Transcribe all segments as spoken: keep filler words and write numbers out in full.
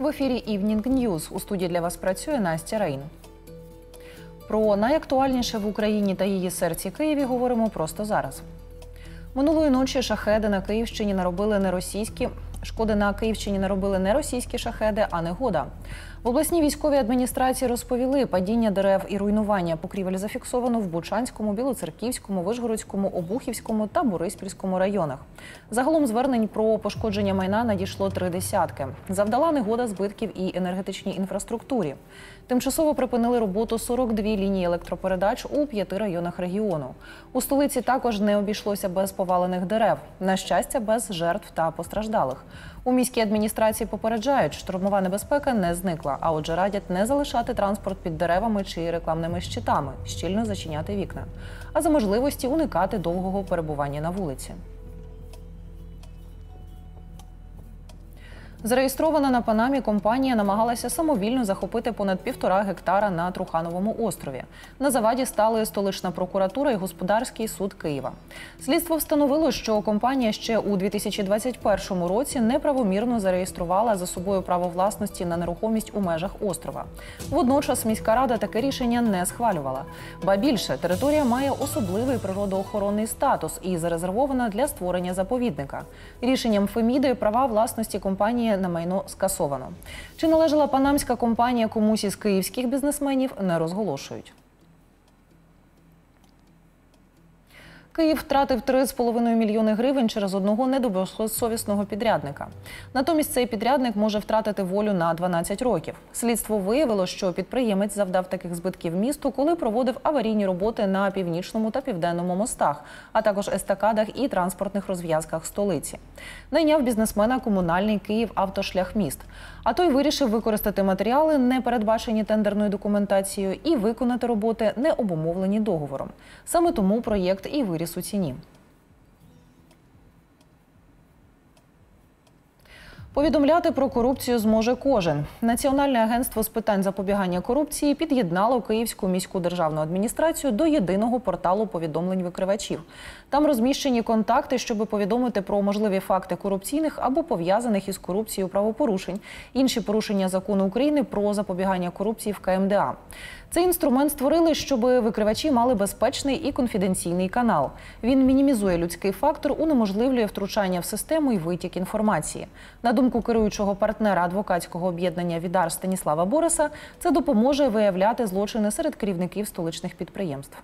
В ефірі Evening News. У студії для вас працює Настя Рейн. Про найактуальніше в Україні та її серці Києві говоримо просто зараз. Минулої ночі шахеди на Київщині наробили не російські. Шкоди на Київщині наробили не російські шахеди, а негода. В обласній військовій адміністрації розповіли, падіння дерев і руйнування покрівель зафіксовано в Бучанському, Білоцерківському, Вишгородському, Обухівському та Бориспільському районах. Загалом звернень про пошкодження майна надійшло три десятки. Завдала негода збитків і енергетичній інфраструктурі. Тимчасово припинили роботу сорок дві лінії електропередач у п'яти районах регіону. У столиці також не обійшлося без повалених дерев. На щастя, без жертв та постраждалих. У міській адміністрації попереджають, штурмова небезпека не зникла, а отже радять не залишати транспорт під деревами чи рекламними щитами, щільно зачиняти вікна, а за можливості уникати довгого перебування на вулиці. Зареєстрована на Панамі компанія намагалася самовільно захопити понад півтора гектара на Трухановому острові. На заваді стали столична прокуратура і Господарський суд Києва. Слідство встановило, що компанія ще у дві тисячі двадцять першому році неправомірно зареєструвала за собою право власності на нерухомість у межах острова. Водночас міська рада таке рішення не схвалювала. Ба більше, територія має особливий природоохоронний статус і зарезервована для створення заповідника. Рішенням Феміди права власності компанії на майно скасовано. Чи належала панамська компанія комусь із київських бізнесменів, не розголошують. Київ втратив три з половиною мільйони гривень через одного недобросовісного підрядника. Натомість цей підрядник може втратити волю на дванадцять років. Слідство виявило, що підприємець завдав таких збитків місту, коли проводив аварійні роботи на Північному та Південному мостах, а також естакадах і транспортних розв'язках столиці. Найняв бізнесмена комунальний «Київавтошляхміст». А той вирішив використати матеріали, не передбачені тендерною документацією, і виконати роботи, не обумовлені договором. Саме тому проєкт і виріс у ціні. Повідомляти про корупцію зможе кожен. Національне агентство з питань запобігання корупції під'єднало Київську міську державну адміністрацію до єдиного порталу повідомлень викривачів. Там розміщені контакти, щоб повідомити про можливі факти корупційних або пов'язаних із корупцією правопорушень, інші порушення закону України про запобігання корупції в Ка Ем Де А. Цей інструмент створили, щоб викривачі мали безпечний і конфіденційний канал. Він мінімізує людський фактор, унеможливлює втручання в систему і витік інформації. На думку керуючого партнера адвокатського об'єднання «Відар» Станіслава Бориса, це допоможе виявляти злочини серед керівників столичних підприємств.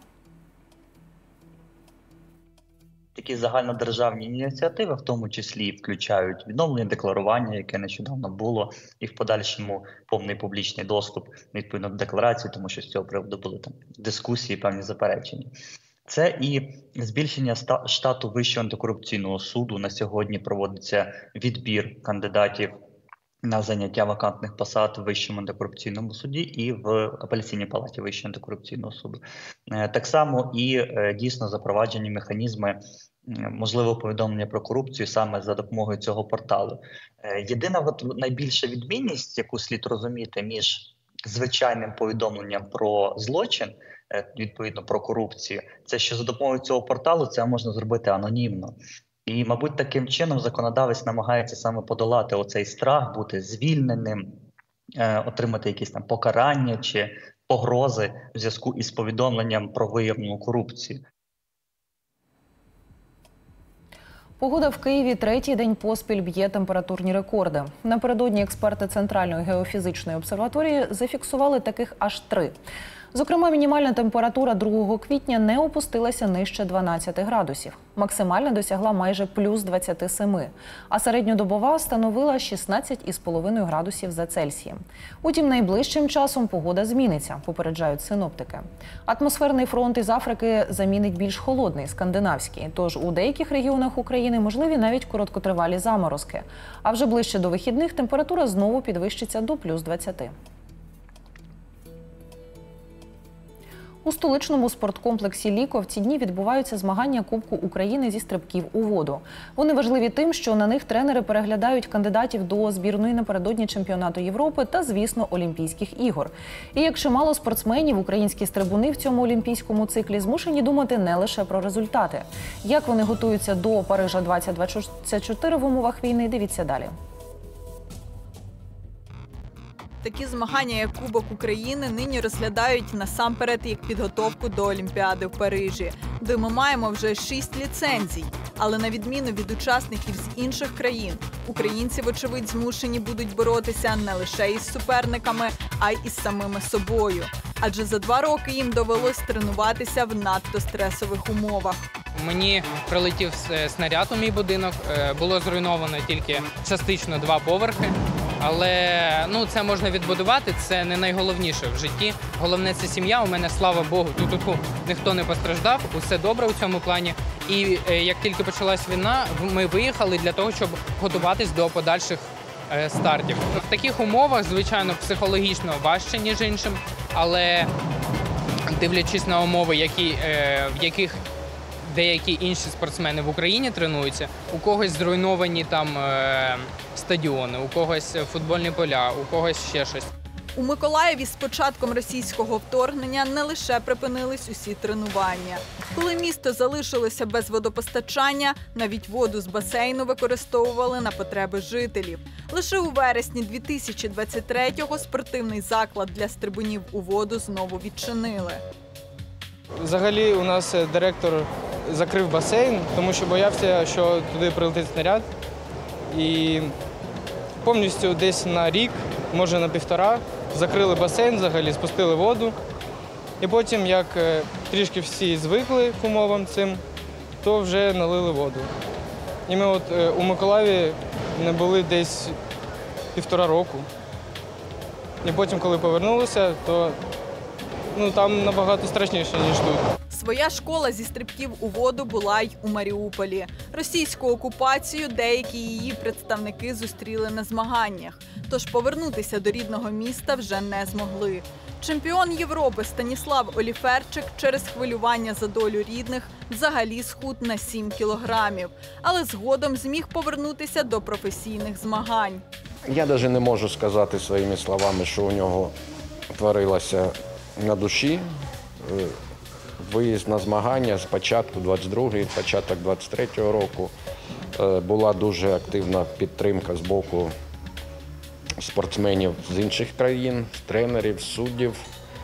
Такі загальнодержавні ініціативи, в тому числі включають відновлення декларування, яке нещодавно було, і в подальшому повний публічний доступ відповідно до декларації, тому що з цього приводу були там дискусії, певні заперечення. Це і збільшення штату Вищого антикорупційного суду. На сьогодні проводиться відбір кандидатів на заняття вакантних посад в Вищому антикорупційному суді і в Апеляційній палаті Вищого антикорупційного суду. Так само і дійсно запроваджені механізми можливого повідомлення про корупцію саме за допомогою цього порталу. Єдина от найбільша відмінність, яку слід розуміти між звичайним повідомленням про злочин, відповідно про корупцію, це що за допомогою цього порталу це можна зробити анонімно. І, мабуть, таким чином законодавець намагається саме подолати оцей страх, бути звільненим, е, отримати якісь там покарання чи погрози в зв'язку із повідомленням про виявлену корупцію. Погода в Києві третій день поспіль б'є температурні рекорди. Напередодні експерти Центральної геофізичної обсерваторії зафіксували таких аж три. Зокрема, мінімальна температура другого квітня не опустилася нижче дванадцяти градусів. Максимальна досягла майже плюс двадцять сім, а середньодобова становила шістнадцять цілих п'ять десятих градусів за Цельсієм. Утім, найближчим часом погода зміниться, попереджають синоптики. Атмосферний фронт із Африки замінить більш холодний, скандинавський. Тож у деяких регіонах України можливі навіть короткотривалі заморозки. А вже ближче до вихідних температура знову підвищиться до плюс двадцяти. У столичному спорткомплексі «Ліко» в ці дні відбуваються змагання Кубку України зі стрибків у воду. Вони важливі тим, що на них тренери переглядають кандидатів до збірної напередодні чемпіонату Європи та, звісно, Олімпійських ігор. І як чимало спортсменів, українські стрибуни в цьому олімпійському циклі змушені думати не лише про результати. Як вони готуються до Парижа двадцять двадцять чотири в умовах війни, дивіться далі. Такі змагання, як Кубок України, нині розглядають насамперед як підготовку до Олімпіади в Парижі, де ми маємо вже шість ліцензій. Але на відміну від учасників з інших країн, українці, вочевидь, змушені будуть боротися не лише із суперниками, а й із самими собою. Адже за два роки їм довелось тренуватися в надто стресових умовах. Мені прилетів снаряд у мій будинок, було зруйновано тільки частично два поверхи. Але ну, це можна відбудувати, це не найголовніше в житті. Головне – це сім'я. У мене, слава Богу, тут ніхто не постраждав, усе добре у цьому плані. І як тільки почалась війна, ми виїхали для того, щоб готуватись до подальших стартів. В таких умовах, звичайно, психологічно важче, ніж іншим, але дивлячись на умови, які, в яких деякі інші спортсмени в Україні тренуються, у когось зруйновані там е, стадіони, у когось футбольні поля, у когось ще щось. У Миколаєві з початком російського вторгнення не лише припинились усі тренування. Коли місто залишилося без водопостачання, навіть воду з басейну використовували на потреби жителів. Лише у вересні дві тисячі двадцять третього спортивний заклад для стрибунів у воду знову відчинили. Взагалі у нас директор закрив басейн, тому що боявся, що туди прилетить снаряд. І повністю десь на рік, може на півтора, закрили басейн, взагалі спустили воду. І потім, як трішки всі звикли к умовам цим, то вже налили воду. І ми от у Миколаєві не були десь півтора року. І потім, коли повернулися, то ну, там набагато страшніше, ніж тут. Своя школа зі стрибків у воду була й у Маріуполі. Російську окупацію деякі її представники зустріли на змаганнях, тож повернутися до рідного міста вже не змогли. Чемпіон Європи Станіслав Оліферчик через хвилювання за долю рідних взагалі схуд на сім кілограмів, але згодом зміг повернутися до професійних змагань. Я навіть не можу сказати своїми словами, що у нього творилося на душі. Виїзд на змагання з початку двадцять другого, початок двадцять третього року. Була дуже активна підтримка з боку спортсменів з інших країн, тренерів, суддів.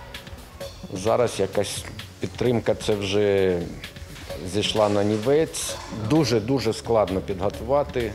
Зараз якась підтримка це вже зійшла на нівець. Дуже-дуже складно підготувати.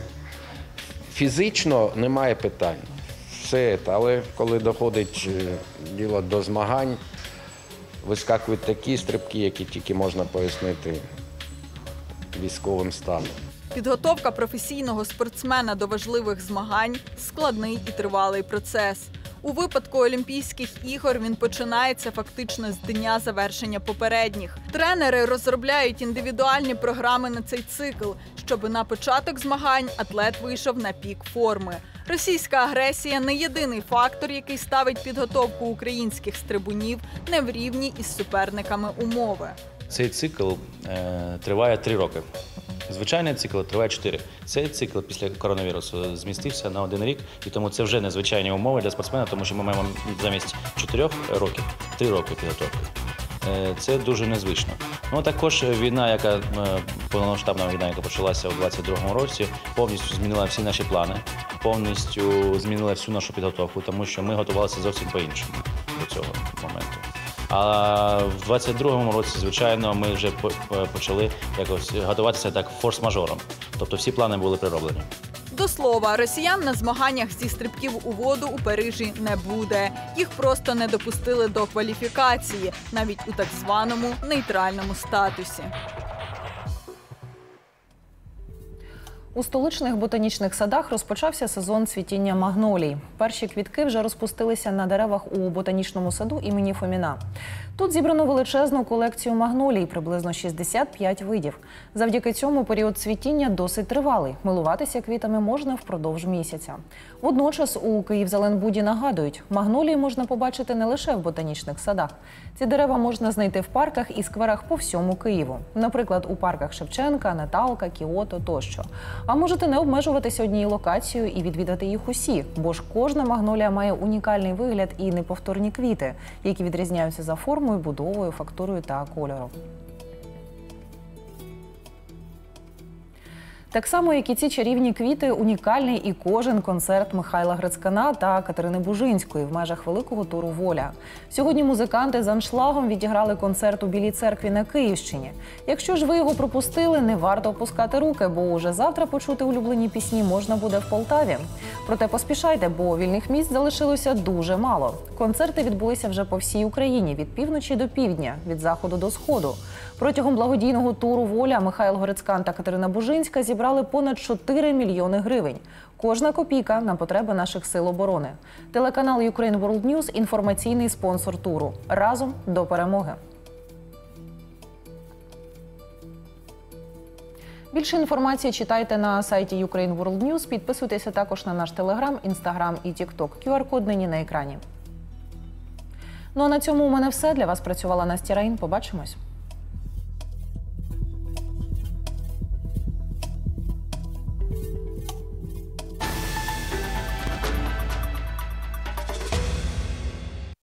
Фізично немає питань. Все, але коли доходить діло до змагань, вискакують такі стрибки, які тільки можна пояснити військовим станом. Підготовка професійного спортсмена до важливих змагань – складний і тривалий процес. У випадку Олімпійських ігор він починається фактично з дня завершення попередніх. Тренери розробляють індивідуальні програми на цей цикл, щоб на початок змагань атлет вийшов на пік форми. Російська агресія – не єдиний фактор, який ставить підготовку українських стрибунів не в рівні із суперниками умови. Цей цикл е, триває три роки. Звичайний цикл триває чотири. Цей цикл після коронавірусу змістився на один рік, і тому це вже незвичайні умови для спортсмена, тому що ми маємо замість чотирьох років три роки підготовки. Це дуже незвично. Ну, також війна, яка повномасштабна війна, яка почалася у двадцять другому році, повністю змінила всі наші плани, повністю змінила всю нашу підготовку, тому що ми готувалися зовсім по-іншому до цього моменту. А в двадцять другому році, звичайно, ми вже почали якось готуватися так форс-мажором. Тобто всі плани були перероблені. До слова, росіян на змаганнях зі стрибків у воду у Парижі не буде. Їх просто не допустили до кваліфікації, навіть у так званому нейтральному статусі. У столичних ботанічних садах розпочався сезон цвітіння магнолій. Перші квітки вже розпустилися на деревах у ботанічному саду імені Фоміна. Тут зібрано величезну колекцію магнолій, приблизно шістдесят п'ять видів. Завдяки цьому період цвітіння досить тривалий. Милуватися квітами можна впродовж місяця. Водночас у Київзеленбуді нагадують, магнолії можна побачити не лише в ботанічних садах. Ці дерева можна знайти в парках і скверах по всьому Києву. Наприклад, у парках Шевченка, Наталка, Кіото тощо. А можете не обмежуватися однією локацією і відвідати їх усі, бо ж кожна магнолія має унікальний вигляд і неповторні квіти, які відрізняються за формою, будовою, фактурою та кольором. Так само, як і ці чарівні квіти, унікальний і кожен концерт Михайла Грицькана та Катерини Бужинської в межах великого туру «Воля». Сьогодні музиканти з аншлагом відіграли концерт у Білій церкві на Київщині. Якщо ж ви його пропустили, не варто опускати руки, бо уже завтра почути улюблені пісні можна буде в Полтаві. Проте поспішайте, бо вільних місць залишилося дуже мало. Концерти відбулися вже по всій Україні, від півночі до півдня, від заходу до сходу. Протягом благодійного туру «Воля» Михайло Грицькан та Катерина Бужинська зібрали понад чотири мільйони гривень. Кожна копійка на потреби наших сил оборони. Телеканал Ukraine World News – інформаційний спонсор туру. Разом до перемоги! Більше інформації читайте на сайті Ukraine World News. Підписуйтеся також на наш Телеграм, Інстаграм і Тікток. кю ар код нині на екрані. Ну а на цьому у мене все. Для вас працювала Настя Раїн. Побачимось.